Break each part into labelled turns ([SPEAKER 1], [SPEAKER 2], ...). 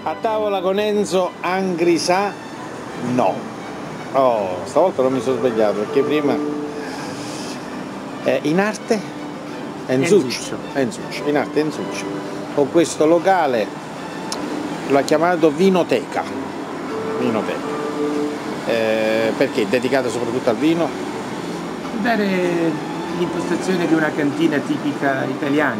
[SPEAKER 1] A tavola con Enzo Angrisà? No. Oh, stavolta non mi sono svegliato perché prima... in arte? Enzuccio. In arte Enzuccio. Con questo locale l'ha chiamato Vinoteca. Vinoteca. Perché? È dedicato soprattutto al vino?
[SPEAKER 2] Dare l'impostazione di una cantina tipica italiana,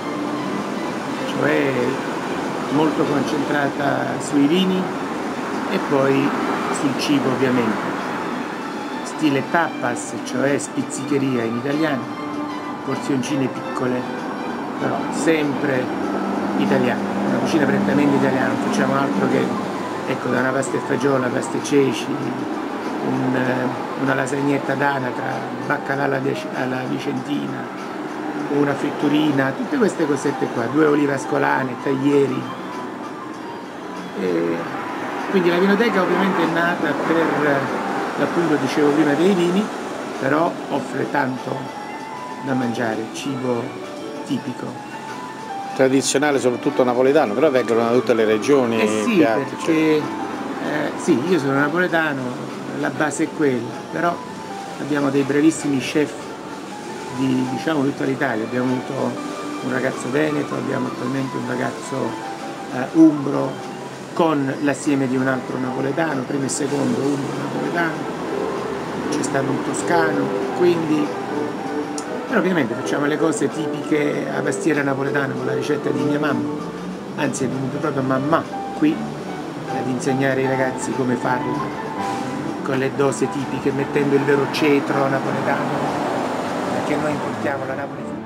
[SPEAKER 2] cioè molto concentrata sui vini e poi sul cibo ovviamente, stile tapas, cioè spizzicheria in italiano, porzioncine piccole, però sempre italiane, una cucina prettamente italiana, non facciamo altro che, ecco, da una pasta e fagioli, pasta e ceci, una lasagnetta d'anatra, baccalà alla vicentina, una fritturina, tutte queste cosette qua, 2 olive ascolane, taglieri. E quindi la vinoteca ovviamente è nata per, appunto dicevo prima, dei vini, però offre tanto da mangiare, cibo tipico.
[SPEAKER 1] Tradizionale, soprattutto napoletano, però vengono da tutte le regioni.
[SPEAKER 2] Sì,
[SPEAKER 1] piatti,
[SPEAKER 2] perché sì, io sono napoletano, la base è quella, però abbiamo dei bravissimi chef di, diciamo, tutta l'Italia. Abbiamo avuto un ragazzo veneto, abbiamo attualmente un ragazzo umbro con l'assieme di un altro napoletano, primo e secondo umbro napoletano, c'è stato un toscano, quindi però ovviamente facciamo le cose tipiche a pastiera napoletana con la ricetta di mia mamma, anzi è venuto proprio mamma qui ad insegnare ai ragazzi come farla con le dosi tipiche, mettendo il vero cetro napoletano, perché noi importiamo la Napoli Fumeria.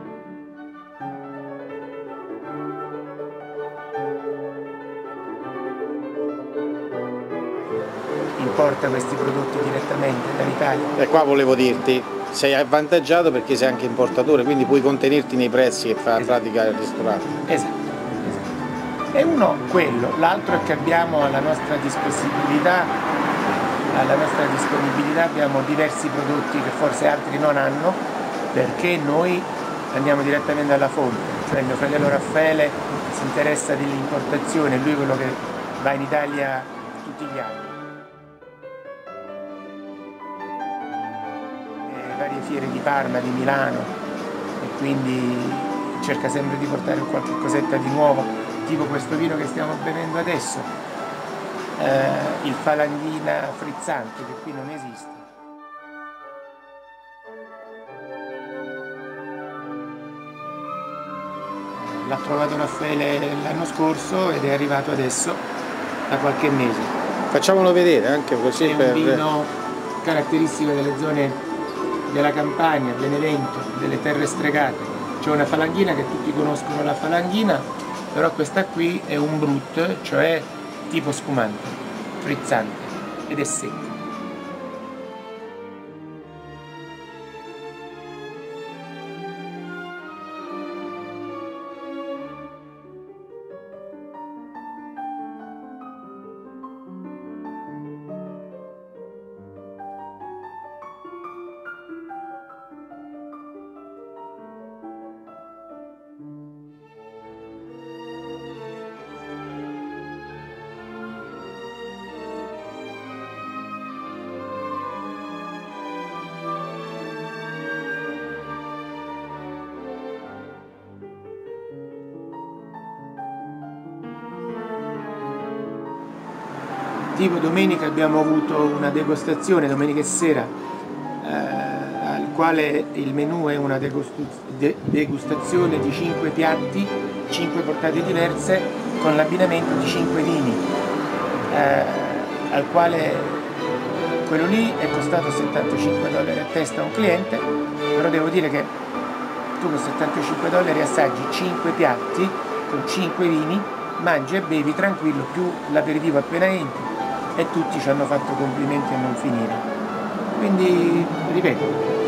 [SPEAKER 2] Importa questi prodotti direttamente dall'Italia.
[SPEAKER 1] E qua volevo dirti, sei avvantaggiato perché sei anche importatore, quindi puoi contenerti nei prezzi che fa pratica il ristorante.
[SPEAKER 2] Esatto. E uno quello, l'altro è che abbiamo alla nostra disponibilità abbiamo diversi prodotti che forse altri non hanno, perché noi andiamo direttamente alla fonte, cioè il mio fratello Raffaele si interessa dell'importazione, lui è quello che va in Italia tutti gli anni. Varie fiere di Parma, di Milano, e quindi cerca sempre di portare qualche cosetta di nuovo, tipo questo vino che stiamo bevendo adesso, il Falanghina frizzante, che qui non esiste. L'ha trovato Raffaele l'anno scorso ed è arrivato adesso da qualche mese.
[SPEAKER 1] Facciamolo vedere anche così.
[SPEAKER 2] È un vino caratteristico delle zone della Campania, Benevento, delle terre stregate. C'è una falanghina che tutti conoscono, la falanghina, però questa qui è un brut, cioè tipo spumante, frizzante, ed è secca. Tipo domenica abbiamo avuto una degustazione, domenica sera, al quale il menù è una degustazione di 5 piatti, 5 portate diverse, con l'abbinamento di 5 vini, al quale quello lì è costato $75 a testa a un cliente, però devo dire che tu con $75 assaggi 5 piatti con 5 vini, mangi e bevi tranquillo, più l'aperitivo appena entri, e tutti ci hanno fatto complimenti a non finire. Quindi, ripeto,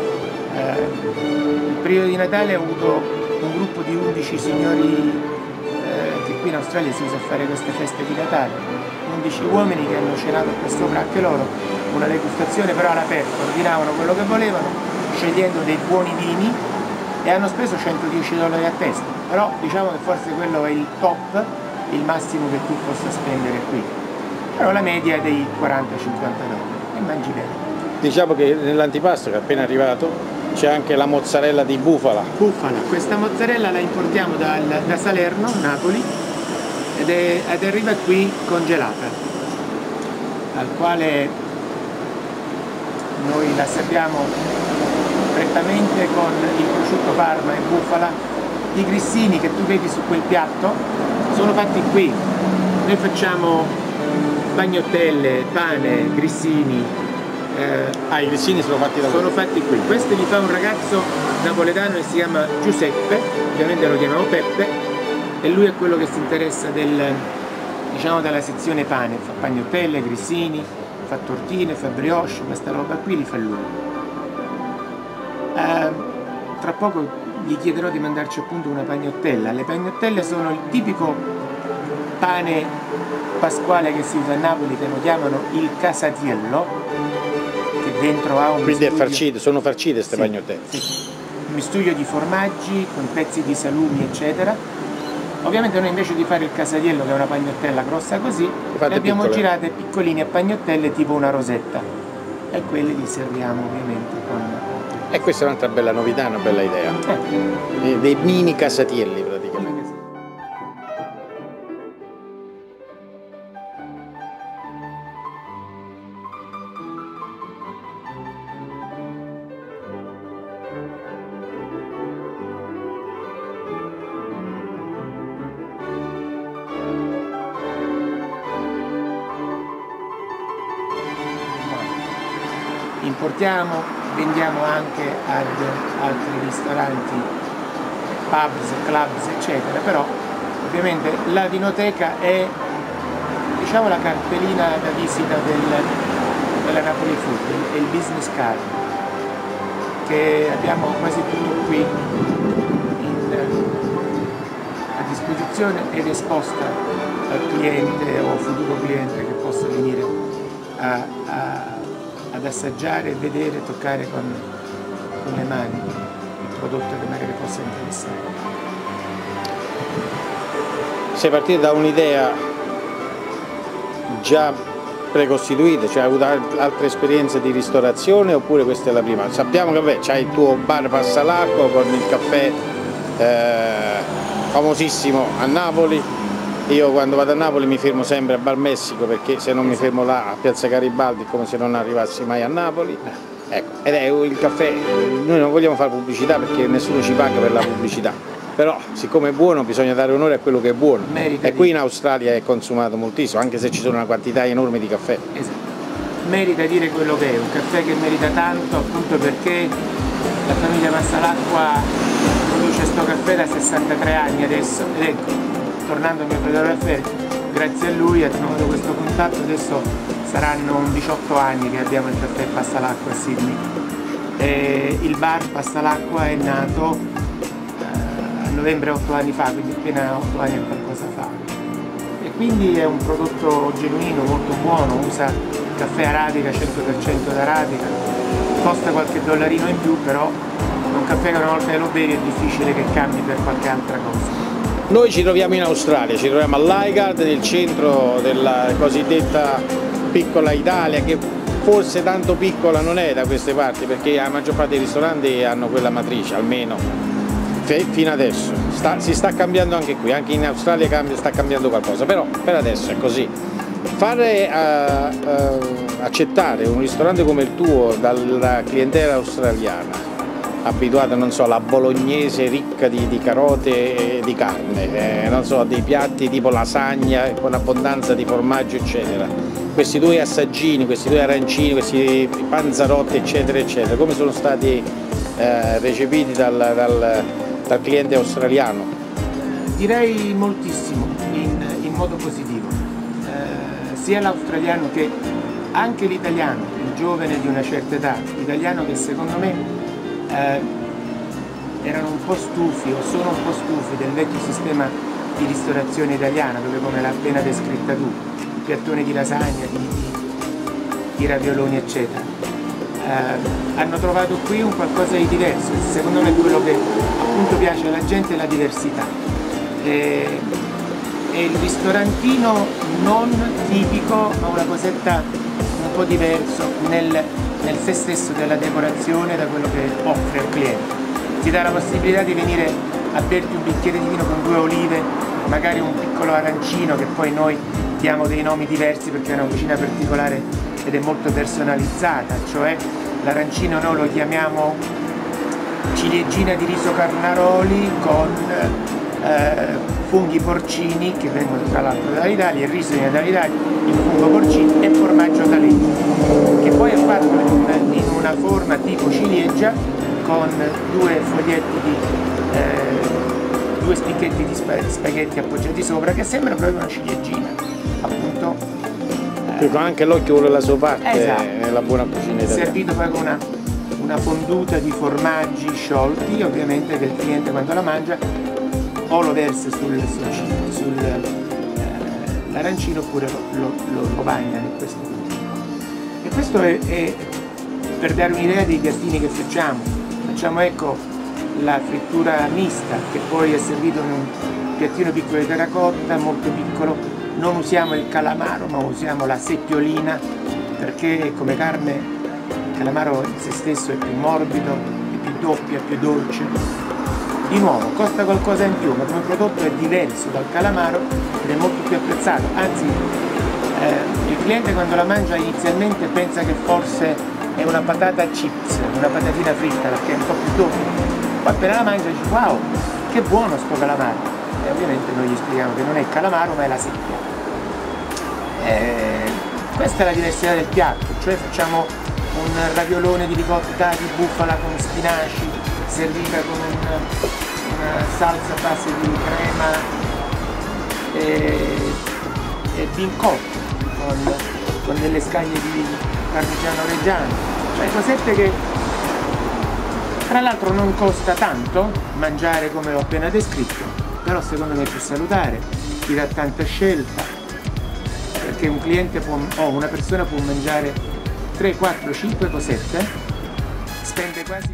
[SPEAKER 2] il periodo di Natale ho avuto un gruppo di 11 signori, che qui in Australia si usa a fare queste feste di Natale, 11 uomini che hanno cenato qua sopra anche loro, una degustazione però all'aperto, ordinavano quello che volevano, scegliendo dei buoni vini, e hanno speso $110 a testa, però diciamo che forse quello è il top, il massimo che tu possa spendere qui, però la media è dei 40-50 dollari e mangi bene.
[SPEAKER 1] Diciamo che nell'antipasto che è appena arrivato c'è anche la mozzarella di bufala.
[SPEAKER 2] Bufala, questa mozzarella la importiamo da Salerno, Napoli, ed arriva qui congelata, al quale noi la serviamo prettamente con il prosciutto parma e bufala. I grissini che tu vedi su quel piatto sono fatti qui. Noi facciamo bagnottelle, pane, grissini.
[SPEAKER 1] I grissini sono fatti da voi?
[SPEAKER 2] Sono fatti qui. Questi li fa un ragazzo napoletano che si chiama Giuseppe, ovviamente lo chiamiamo Peppe, e lui è quello che si interessa diciamo, della sezione pane. Fa bagnottelle, grissini, fa tortine, fa brioche, questa roba qui li fa lui. Tra poco gli chiederò di mandarci appunto una pagnottella. Le pagnottelle sono il tipico pane pasquale che si usa a Napoli, che lo chiamano il casatiello, che dentro ha un
[SPEAKER 1] Quindi
[SPEAKER 2] mistuglio...
[SPEAKER 1] è farcito, sono farcite queste
[SPEAKER 2] sì,
[SPEAKER 1] pagnottelle?
[SPEAKER 2] Sì. Un mistuglio di formaggi con pezzi di salumi eccetera. Ovviamente noi invece di fare il casatiello, che è una pagnottella grossa così, le abbiamo piccole, girate piccoline a pagnottelle tipo una rosetta, e quelle li serviamo ovviamente con...
[SPEAKER 1] E questa è un'altra bella novità, una bella idea. Dei mini casatielli praticamente.
[SPEAKER 2] Importiamo, vendiamo anche ad altri ristoranti, pubs, clubs eccetera, però ovviamente la vinoteca è, diciamo, la cartellina da visita della Napoli Food, è il business card che abbiamo quasi tutto qui a disposizione ed esposta al cliente o futuro cliente che possa venire ad assaggiare, vedere, toccare con le mani il prodotto che magari possa interessare.
[SPEAKER 1] Sei partito da un'idea già precostituita, cioè hai avuto altre esperienze di ristorazione oppure questa è la prima? Sappiamo che vabbè, c'hai il tuo bar Passalacqua con il caffè famosissimo a Napoli. Io quando vado a Napoli mi fermo sempre a Bar Messico, perché se non mi fermo là a Piazza Garibaldi è come se non arrivassi mai a Napoli. Ecco, ed è il caffè, noi non vogliamo fare pubblicità perché nessuno ci paga per la pubblicità, però siccome è buono bisogna dare onore a quello che è buono. E qui in Australia è consumato moltissimo, anche se ci sono una quantità enorme di caffè.
[SPEAKER 2] Esatto. Merita dire quello che è, un caffè che merita tanto, appunto perché la famiglia Passalacqua produce sto caffè da 63 anni adesso, ed ecco, tornando al mio fratello Raffaele, grazie a lui ha trovato questo contatto, adesso saranno 18 anni che abbiamo il caffè Passalacqua a Sydney. Il bar Passalacqua è nato a novembre 8 anni fa, quindi appena 8 anni e qualcosa fa. E quindi è un prodotto genuino, molto buono, usa caffè arabica, 100% d'arabica, costa qualche dollarino in più, però è un caffè che una volta che lo bevi è difficile che cambi per qualche altra cosa.
[SPEAKER 1] Noi ci troviamo in Australia, ci troviamo a Leichhardt, nel centro della cosiddetta piccola Italia, che forse tanto piccola non è da queste parti, perché la maggior parte dei ristoranti hanno quella matrice, almeno fino adesso. Si sta cambiando anche qui, anche in Australia sta cambiando qualcosa, però per adesso è così. Fare accettare un ristorante come il tuo dalla clientela australiana, abituata, non so, alla bolognese ricca di carote e di carne, non so, dei piatti tipo lasagna con abbondanza di formaggio eccetera, questi due assaggini, questi due arancini, questi panzarotti eccetera eccetera, come sono stati recepiti dal cliente australiano?
[SPEAKER 2] Direi moltissimo, in modo positivo, sia l'australiano che anche l'italiano, il giovane di una certa età, l'italiano che secondo me erano un po' stufi o sono un po' stufi del vecchio sistema di ristorazione italiana, dove, come l'ha appena descritta tu, i piattoni di lasagna, di ravioloni eccetera, hanno trovato qui un qualcosa di diverso. Secondo me quello che appunto piace alla gente è la diversità, e è il ristorantino non tipico, ma una cosetta un po' diverso nel sé stesso della decorazione, da quello che offre al cliente. Ti dà la possibilità di venire a berti un bicchiere di vino con 2 olive, magari un piccolo arancino, che poi noi diamo dei nomi diversi perché è una cucina particolare ed è molto personalizzata, cioè l'arancino noi lo chiamiamo ciliegina di riso Carnaroli con funghi porcini che vengono tra l'altro dall'Italia, il riso viene dall'Italia, il fungo porcino e formaggio d'Aletto, che poi è fatto in una forma tipo ciliegia con 2 foglietti di 2 spicchetti di spaghetti appoggiati sopra, che sembrano proprio una ciliegina, appunto.
[SPEAKER 1] Con anche l'occhio vuole la sua parte,
[SPEAKER 2] esatto,
[SPEAKER 1] nella buona cucina italiana.
[SPEAKER 2] Servito poi con una fonduta di formaggi sciolti, ovviamente, che il cliente quando la mangia o lo versa sull'arancino oppure lo bagna in questo punto. E questo è per dare un'idea dei piattini che facciamo. Facciamo, ecco, la frittura mista, che poi è servito in un piattino piccolo di terracotta, molto piccolo. Non usiamo il calamaro, ma usiamo la seppiolina, perché come carne il calamaro in se stesso è più morbido, è più doppio, è più dolce. Di nuovo, costa qualcosa in più, ma come prodotto è diverso dal calamaro ed è molto più apprezzato. Anzi, il cliente quando la mangia inizialmente pensa che forse è una patata chips, una patatina fritta, perché è un po' più doppia. Poi appena la mangia dice wow, che buono sto calamaro. E ovviamente noi gli spieghiamo che non è calamaro ma è la seppia. Questa è la diversità del piatto, cioè facciamo un raviolone di ricotta di bufala con spinaci, servita con una salsa a base di crema e vincotto con delle scaglie di parmigiano reggiano, cioè cosette che tra l'altro non costa tanto mangiare come l'ho appena descritto, però secondo me è più salutare, ti dà tanta scelta, perché un cliente o una persona può mangiare 3, 4, 5 cosette, spende quasi...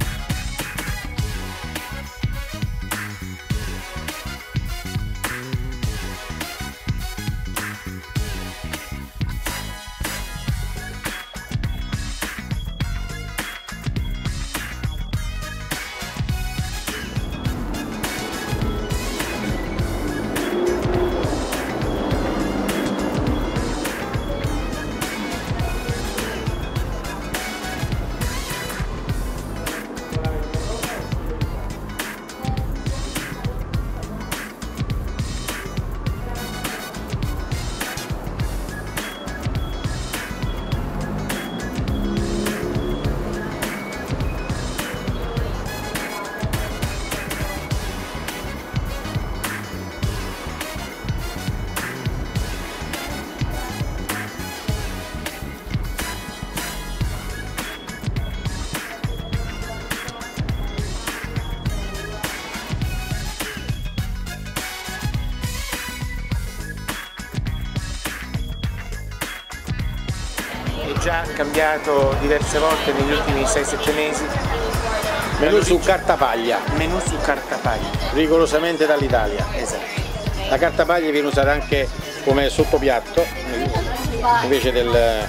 [SPEAKER 2] Già cambiato diverse volte negli ultimi 6-7 mesi.
[SPEAKER 1] Menù su cartapaglia.
[SPEAKER 2] Menù su cartapaglia.
[SPEAKER 1] Rigorosamente dall'Italia.
[SPEAKER 2] Esatto.
[SPEAKER 1] La cartapaglia viene usata anche come sottopiatto invece della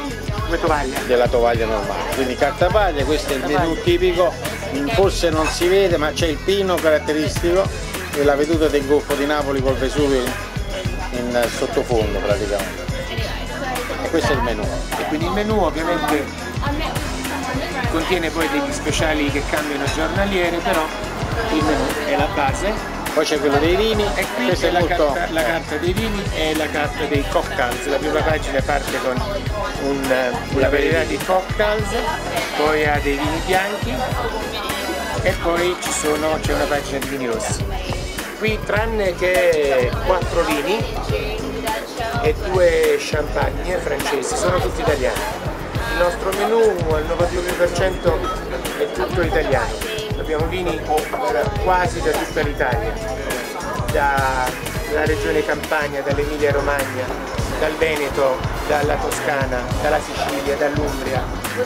[SPEAKER 1] tovaglia normale. Quindi cartapaglia, questo è il menù tipico, forse non si vede ma c'è il pino caratteristico e la veduta del Golfo di Napoli col Vesuvio in sottofondo praticamente. E questo è il menù.
[SPEAKER 2] E quindi il menù ovviamente contiene poi degli speciali che cambiano giornaliere, però il menù è la base.
[SPEAKER 1] Poi c'è quello dei vini,
[SPEAKER 2] e qui
[SPEAKER 1] questa
[SPEAKER 2] è
[SPEAKER 1] è molto...
[SPEAKER 2] la carta dei vini e la carta dei cocktails. La prima pagina parte con una varietà di cocktails, poi ha dei vini bianchi e poi c'è una pagina di vini rossi. Qui tranne che 4 vini e 2 champagne francesi, sono tutti italiani. Il nostro menù al 99% è tutto italiano. Abbiamo vini quasi da tutta l'Italia, dalla regione Campania, dall'Emilia Romagna, dal Veneto, dalla Toscana, dalla Sicilia, dall'Umbria.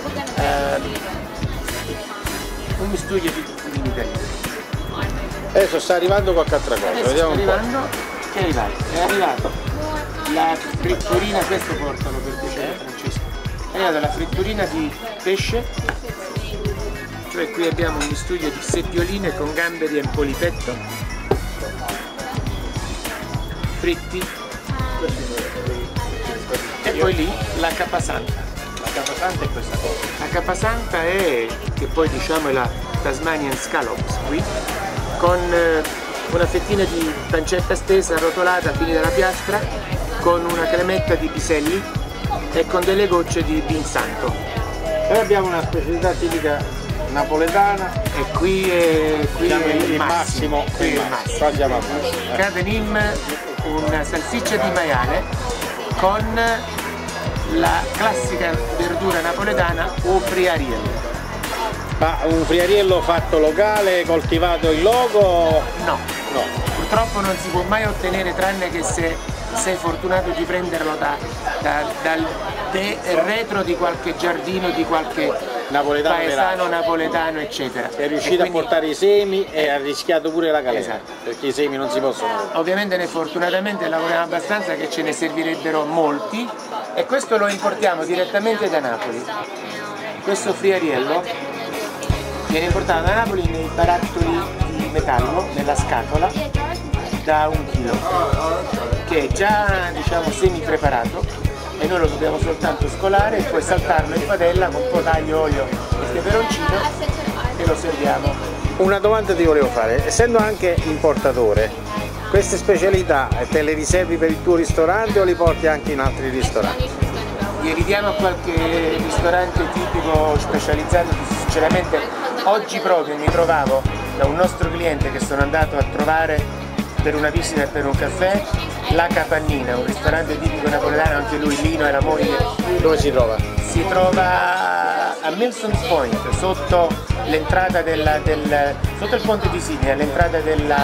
[SPEAKER 2] Un mistuglio di tutti i vini italiani.
[SPEAKER 1] Adesso sta arrivando qualche altra cosa, vediamo un po'.
[SPEAKER 2] che è arrivato la fritturina, questo portalo per piacere Francesco, è arrivata la fritturina di pesce, cioè qui abbiamo un mistudio di seppioline con gamberi e polipetto fritti, e poi lì la capasanta.
[SPEAKER 1] La capasanta è questa cosa.
[SPEAKER 2] La capasanta è, che poi diciamo è la Tasmanian Scallops qui, con una fettina di pancetta stesa arrotolata finita la piastra, con una cremetta di piselli e con delle gocce di vin santo.
[SPEAKER 1] Poi abbiamo una specialità tipica napoletana
[SPEAKER 2] E qui è il massimo.
[SPEAKER 1] qui è il massimo. Qua siamo al massimo.
[SPEAKER 2] Cadenim, una salsiccia di maiale con la classica verdura napoletana o friariello.
[SPEAKER 1] Ma un friariello fatto locale, coltivato in loco?
[SPEAKER 2] No, purtroppo non si può mai ottenere, tranne che se sei fortunato di prenderlo dal retro di qualche giardino, di qualche paesano napoletano, eccetera.
[SPEAKER 1] È riuscito a portare i semi e ha rischiato pure la galera,
[SPEAKER 2] Esatto.
[SPEAKER 1] perché i semi non si possono portare.
[SPEAKER 2] Ovviamente noi fortunatamente lavoriamo abbastanza che ce ne servirebbero molti, e questo lo importiamo direttamente da Napoli. Questo friariello viene importato da Napoli nei barattoli di metallo, nella scatola, da 1 chilo, che è già diciamo semi preparato, e noi lo dobbiamo soltanto scolare e poi saltarlo in padella con un po' d'aglio, olio e peperoncino e lo serviamo.
[SPEAKER 1] Una domanda ti volevo fare, essendo anche importatore, queste specialità te le riservi per il tuo ristorante o li porti anche in altri ristoranti?
[SPEAKER 2] Li ridiamo a qualche ristorante tipico specializzato. Sinceramente oggi proprio mi trovavo da un nostro cliente che sono andato a trovare per una visita e per un caffè, La Capannina, un ristorante tipico napoletano, anche lui, Lino e la moglie.
[SPEAKER 1] Dove si trova?
[SPEAKER 2] Si trova a Milson's Point, sotto l'entrata sotto il ponte di Sydney, all'entrata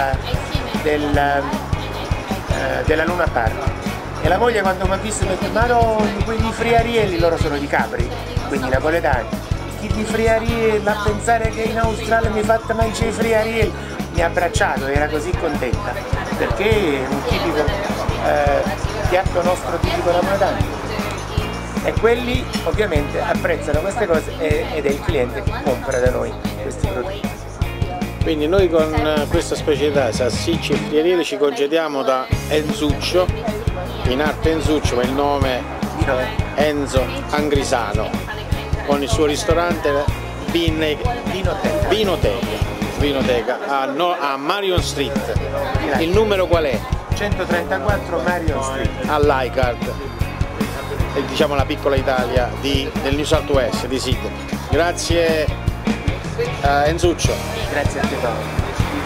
[SPEAKER 2] della Luna Park. E la moglie quando mi ha visto mi ha detto: ma no, quegli friarielli, loro sono di Capri, quindi napoletani, chi di friarielli, a pensare che in Australia mi fatta mangiare i friarielli. Mi ha abbracciato, era così contenta, perché è un tipico piatto nostro tipico napoletano, e quelli ovviamente apprezzano queste cose ed è il cliente che compra da noi questi prodotti.
[SPEAKER 1] Quindi noi con questa specialità salsicce e friarielli ci congediamo da Enzuccio, in arte Enzuccio, ma il nome è Enzo Angrisano, con il suo ristorante Vinoteca a Marion Street. Il numero qual è?
[SPEAKER 2] 134 Marion Street.
[SPEAKER 1] All'Icard, diciamo la piccola Italia del New South Wales, di Sydney. Grazie Enzuccio.
[SPEAKER 2] Grazie a te Paolo.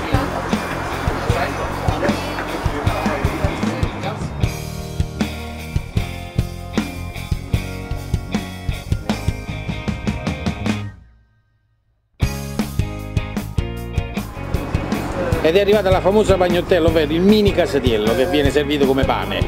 [SPEAKER 1] Ed è arrivata la famosa pagnottella, ovvero il mini casatiello che viene servito come pane.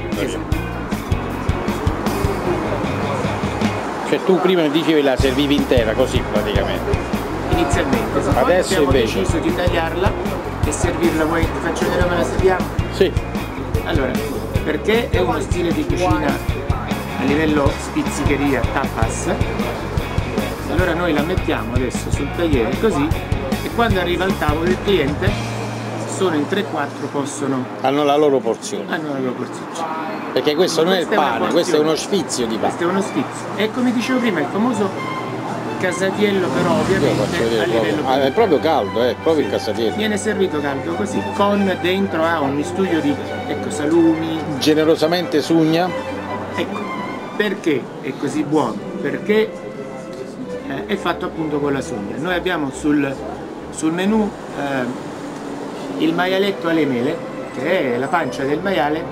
[SPEAKER 1] Cioè tu prima mi dicevi la servivi intera, così praticamente.
[SPEAKER 2] Inizialmente,
[SPEAKER 1] adesso
[SPEAKER 2] abbiamo
[SPEAKER 1] invece
[SPEAKER 2] deciso di tagliarla e servirla. Vuoi ti faccio vedere come la serviamo?
[SPEAKER 1] Sì.
[SPEAKER 2] Allora, perché è uno stile di cucina a livello spizzicheria, tapas, allora noi la mettiamo adesso sul tagliere così, e quando arriva al tavolo il cliente sono in 3-4
[SPEAKER 1] hanno la loro porzione. Perché questo non è il pane, questo è uno sfizio di pane.
[SPEAKER 2] Questo è uno sfizio. E come dicevo prima, il famoso casatiello, però ovviamente a livello
[SPEAKER 1] è proprio caldo, è proprio il casatiello.
[SPEAKER 2] Viene servito caldo così, con dentro un mistudio di salumi.
[SPEAKER 1] Generosamente sugna.
[SPEAKER 2] Ecco, perché è così buono? Perché è fatto appunto con la sugna. Noi abbiamo sul menù il maialetto alle mele, che è la pancia del maiale.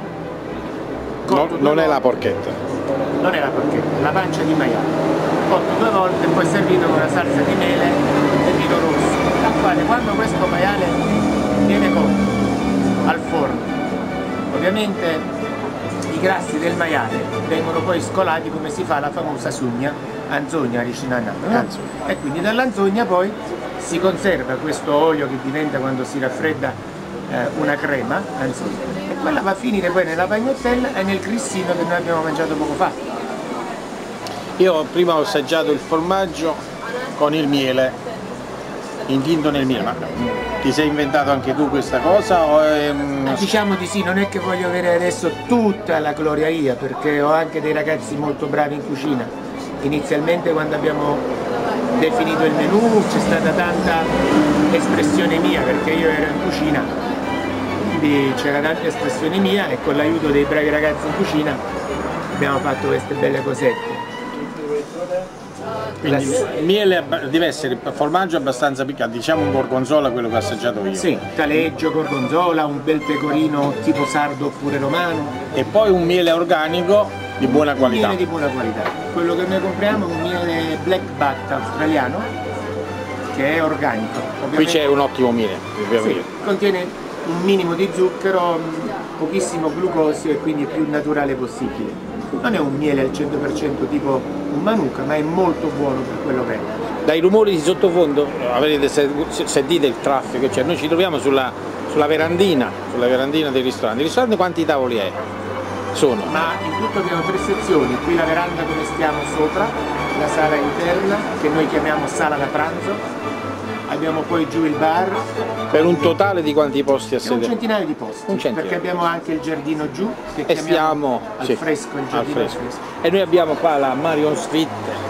[SPEAKER 1] Non è la porchetta.
[SPEAKER 2] Non è la porchetta, la pancia di maiale. Cotto 2 volte e poi servito con la salsa di mele e vino rosso. Al quale quando questo maiale viene cotto al forno, ovviamente i grassi del maiale vengono poi scolati come si fa la famosa sugna, anzogna ricinana, no? E quindi dall'anzogna poi si conserva questo olio che diventa, quando si raffredda, una crema, anzi, e quella va a finire poi nella pagnottella e nel grissino che noi abbiamo mangiato poco fa.
[SPEAKER 1] Io prima ho assaggiato il formaggio con il miele, intinto nel miele, ma ti sei inventato anche tu questa cosa? O è...
[SPEAKER 2] Diciamo di sì, non è che voglio avere adesso tutta la gloria io, perché ho anche dei ragazzi molto bravi in cucina. Inizialmente quando abbiamo definito il menù c'è stata tanta espressione mia, perché io ero in cucina, quindi c'era tanta espressione mia e con l'aiuto dei bravi ragazzi in cucina abbiamo fatto queste belle cosette.
[SPEAKER 1] Quindi il miele deve essere formaggio abbastanza piccante, diciamo un gorgonzola, quello che ho assaggiato io.
[SPEAKER 2] Sì, taleggio, gorgonzola, un bel pecorino tipo sardo oppure romano.
[SPEAKER 1] E poi un miele organico di buona qualità.
[SPEAKER 2] Miele di buona qualità. Quello che noi compriamo è un miele Black Bat australiano, che è organico.
[SPEAKER 1] Qui c'è un ottimo miele,
[SPEAKER 2] sì, contiene un minimo di zucchero, pochissimo glucosio e quindi è più naturale possibile. Non è un miele al 100% tipo un Manuka, ma è molto buono per quello che è.
[SPEAKER 1] Dai rumori di sottofondo, avrete sentito il traffico, cioè noi ci troviamo sulla verandina del ristorante. Il ristorante quanti tavoli è? Sono?
[SPEAKER 2] Ma in tutto abbiamo 3 sezioni, qui la veranda dove stiamo sopra, la sala interna che noi chiamiamo sala da pranzo, abbiamo poi giù il bar.
[SPEAKER 1] Per un totale di quanti posti a sedere?
[SPEAKER 2] Un centinaio di posti, perché abbiamo anche il giardino giù che
[SPEAKER 1] e stiamo
[SPEAKER 2] al fresco, il giardino al fresco.
[SPEAKER 1] E noi abbiamo qua la Marion Street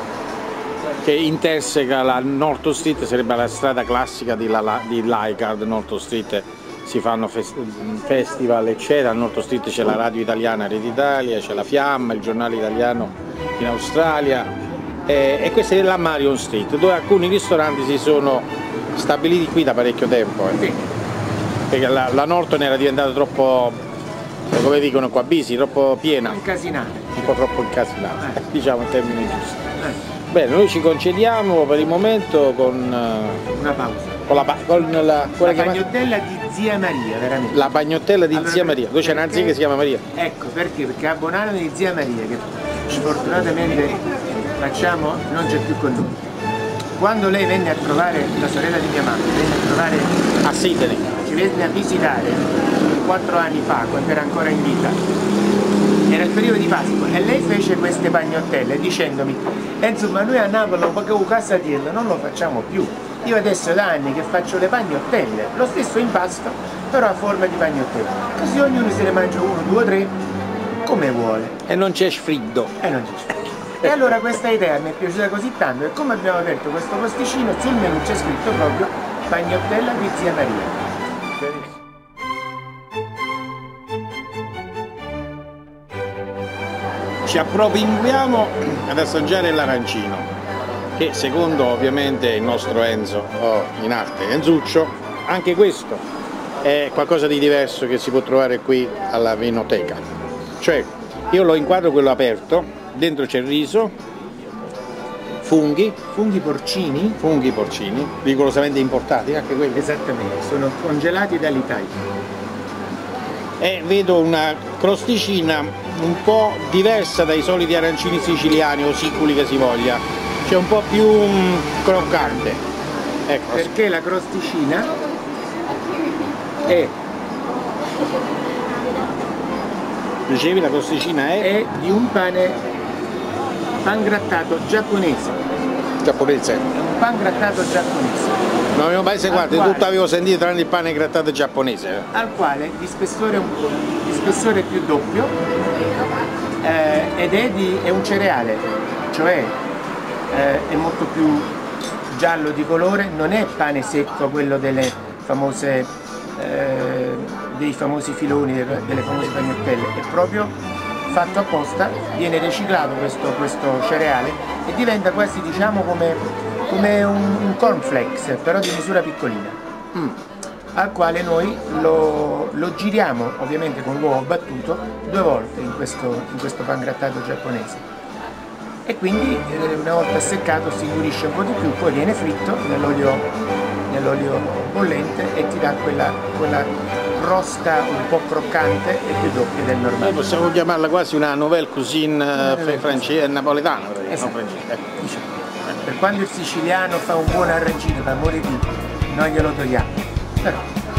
[SPEAKER 1] che interseca la North Street, sarebbe la strada classica di Leichhardt. North Street si fanno festival eccetera, a North Street c'è la radio italiana Rete Italia, c'è la Fiamma, il giornale italiano in Australia e questa è la Marion Street dove alcuni ristoranti si sono stabiliti qui da parecchio tempo.
[SPEAKER 2] Sì.
[SPEAKER 1] Perché la Norton era diventata troppo, come dicono qua, busy, troppo piena.
[SPEAKER 2] Incasinata.
[SPEAKER 1] Un po' troppo incasinata, diciamo in termini giusti. Bene, noi ci concediamo per il momento con
[SPEAKER 2] una pausa.
[SPEAKER 1] Con la
[SPEAKER 2] pagnottella di Zia Maria, veramente.
[SPEAKER 1] La pagnottella di Zia Maria, dove c'è una zia che si chiama Maria.
[SPEAKER 2] Ecco, perché? Perché a Bonano di Zia Maria, che sfortunatamente facciamo, non c'è più con noi. Quando lei venne a trovare la sorella di mia mamma, venne a trovare
[SPEAKER 1] a Sydney,
[SPEAKER 2] ci venne a visitare 4 anni fa, quando era ancora in vita, era il periodo di Pasqua, e lei fece queste pagnottelle dicendomi: Enzo, ma noi a Napoli un po' casatiello non lo facciamo più. Io adesso da anni che faccio le pagnottelle, lo stesso impasto, però a forma di pagnottelle. Così ognuno se ne mangia 1, 2, 3, come vuole.
[SPEAKER 1] E non c'è freddo.
[SPEAKER 2] E allora questa idea mi è piaciuta così tanto, e come abbiamo aperto questo posticino, sul menù c'è scritto proprio pagnottella di Zia Maria.
[SPEAKER 1] Ci appropinguiamo ad assaggiare l'arancino, che secondo ovviamente il nostro Enzo, in arte Enzuccio, anche questo è qualcosa di diverso che si può trovare qui alla Vinoteca. Cioè, io lo inquadro quello aperto, dentro c'è il riso, funghi porcini, rigorosamente importati anche quelli.
[SPEAKER 2] Esattamente, sono congelati dall'Italia.
[SPEAKER 1] E vedo una crosticina un po' diversa dai soliti arancini siciliani o siculi che si voglia, c'è un po' più croccante. Ecco.
[SPEAKER 2] Perché la crosticina è...
[SPEAKER 1] Dicevi la crosticina
[SPEAKER 2] è di un pan grattato giapponese.
[SPEAKER 1] È
[SPEAKER 2] un pan grattato giapponese.
[SPEAKER 1] Non avevo mai seguito, tutto avevo sentito tranne il pane grattato giapponese.
[SPEAKER 2] Al quale di spessore più doppio ed è un cereale, cioè è molto più giallo di colore, non è pane secco quello dei famosi filoni, delle famose pagnottelle, è proprio fatto apposta, viene riciclato questo cereale e diventa quasi, diciamo, come un cornflakes, però di misura piccolina, al quale noi lo giriamo ovviamente con l'uovo battuto 2 volte in questo pan grattato giapponese, e quindi una volta seccato si indurisce un po' di più, poi viene fritto nell'olio bollente e ti dà quella crosta un po' croccante e più doppia del normale.
[SPEAKER 1] Noi possiamo chiamarla quasi una nouvelle cuisine francese, napoletana.
[SPEAKER 2] Esatto. Per quando il siciliano fa un buon arancino, d'amore di, non glielo togliamo, però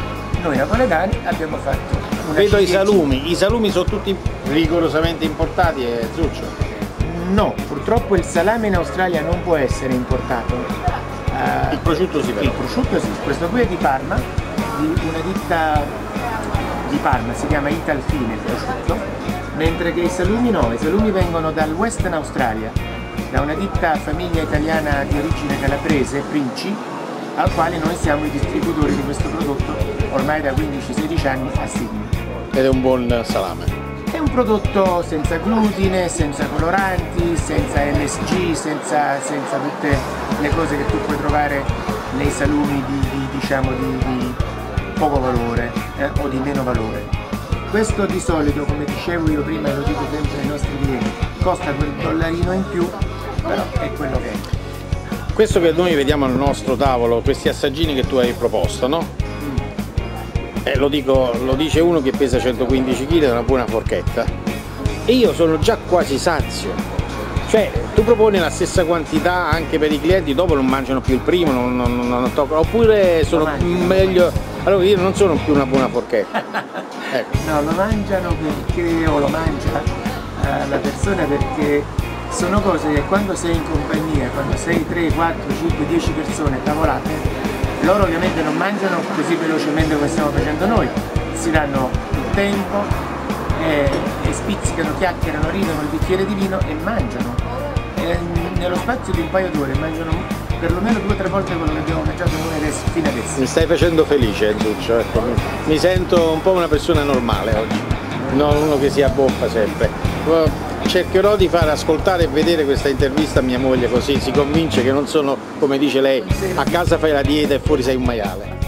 [SPEAKER 2] noi napoletani abbiamo fatto una
[SPEAKER 1] Vedo
[SPEAKER 2] ciliegia.
[SPEAKER 1] i salumi sono tutti rigorosamente importati, Zuccio?
[SPEAKER 2] No, purtroppo il salame in Australia non può essere importato.
[SPEAKER 1] Il prosciutto sì, però.
[SPEAKER 2] Il prosciutto sì, questo qui è di Parma, di una ditta di Parma, si chiama Italfine il prosciutto, mentre che i salumi no, i salumi vengono dal Western Australia, da una ditta famiglia italiana di origine calabrese, Princi, al quale noi siamo i distributori di questo prodotto ormai da 15-16 anni a Sydney.
[SPEAKER 1] Ed è un buon salame.
[SPEAKER 2] È un prodotto senza glutine, senza coloranti, senza MSG, senza tutte le cose che tu puoi trovare nei salumi di poco valore o di meno valore. Questo di solito, come dicevo io prima e lo dico sempre ai nostri clienti, costa quel dollarino in più, però è quello che è.
[SPEAKER 1] Questo che noi vediamo al nostro tavolo, questi assaggini che tu hai proposto, no? Lo dice uno che pesa 115 kg e una buona forchetta. E io sono già quasi sazio. Cioè, tu proponi la stessa quantità anche per i clienti, dopo non mangiano più il primo, non toccano, oppure sono meglio. Allora io non sono più una buona forchetta. Ecco.
[SPEAKER 2] No, lo mangiano perché, o lo mangia la persona perché sono cose che quando sei in compagnia, quando sei 3, 4, 5, 10 persone tavolate, loro ovviamente non mangiano così velocemente come stiamo facendo noi, si danno il tempo e spizzicano, chiacchierano, ridono il bicchiere di vino e mangiano. E nello spazio di un paio d'ore mangiano perlomeno 2 o 3 volte quello che abbiamo mangiato noi adesso, fino adesso.
[SPEAKER 1] Mi stai facendo felice, Zuccio, ecco. Mi sento un po' una persona normale oggi, non uno che si abboffa sempre. Cercherò di far ascoltare e vedere questa intervista a mia moglie, così si convince che non sono, come dice lei, a casa fai la dieta e fuori sei un maiale.